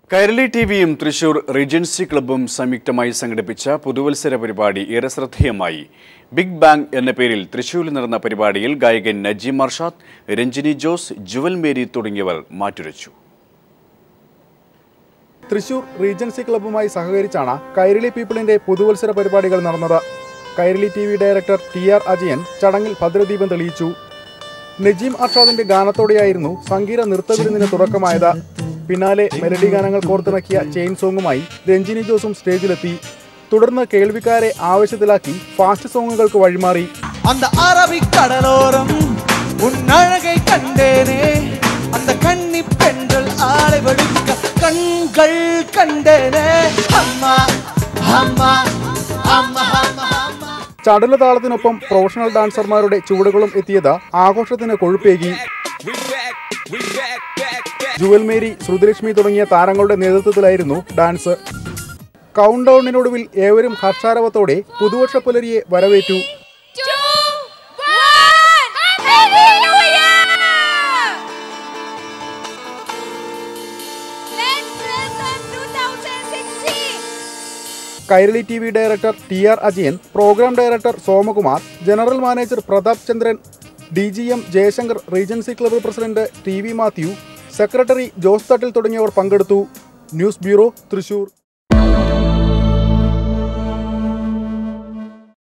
Kairali TVയും Thrissur Regency ക്ലബ്ബും സംയുക്തമായി സംഘടിപ്പിച്ച പുതുവത്സര പരിപാടി ഏറെ ശ്രദ്ധേയമായി. ബിഗ് ബാങ് എന്ന പേരിൽ തൃശൂരിൽ നടന്ന പരിപാടിയിൽ ഗായകൻ നജീം അർഷാദ്, രഞ്ജിനി ജോസ്, ജുവൽ മേരി തുടങ്ങിയവർ മാറ്റുരച്ചു. തൃശൂർ റീജൻസി ക്ലബ്ബുമായി സഹകരിച്ചാണ് കൈരളി പീപ്പിളിന്റെ പുതുവത്സര പരിപാടികൾ നടന്നത്. Kairali TV director TR Ajayan ചടങ്ങിൽ ഭദ്രദീപം തെളിയിച്ചു. നജീം അർഷാദിന്റെ ഗാനത്തോടെയായിരുന്നു സംഗീത നൃത്തവിരുന്നിന് തുടക്കമായത്. പിന്നാലെ മെലഡി ഗാനങ്ങൾ കോർത്തിണക്കിയ ചെയിൻ സോങ്ങുമായി രഞ്ജിനി ജോസും സ്റ്റേജിലെത്തി. തുടർന്ന് കേൾവിക്കാരെ ആവേശത്തിലാക്കി ഫാസ്റ്റ് സോങ്ങുകൾക്ക് വഴിമാറി. ചടുല താളത്തിനൊപ്പം പ്രൊഫഷണൽ ഡാൻസർമാരുടെ ചുവടുകളും എത്തിയത് ആഘോഷത്തിന് കൊഴുപ്പേകി. ജുവൽ മേരി, ശ്രുതിലക്ഷ്മി തുടങ്ങിയ താരങ്ങളുടെ നേതൃത്വത്തിലായിരുന്നു ഡാൻസ്. കൗണ്ട് ഡൗണിനൊടുവിൽ ഏവരും ഹർഷാരവത്തോടെ പുതുവർഷ പുലരിയെ വരവേറ്റു. Kairali TV director TR Ajayan, programme director Somakumar, general manager Pratap Chandran, DGM Jayashankar, Regency club president TV Mathew, secretary Jose Thattil തുടങ്ങിയവർ പങ്കെടുത്തു. News bureau, Thrissur.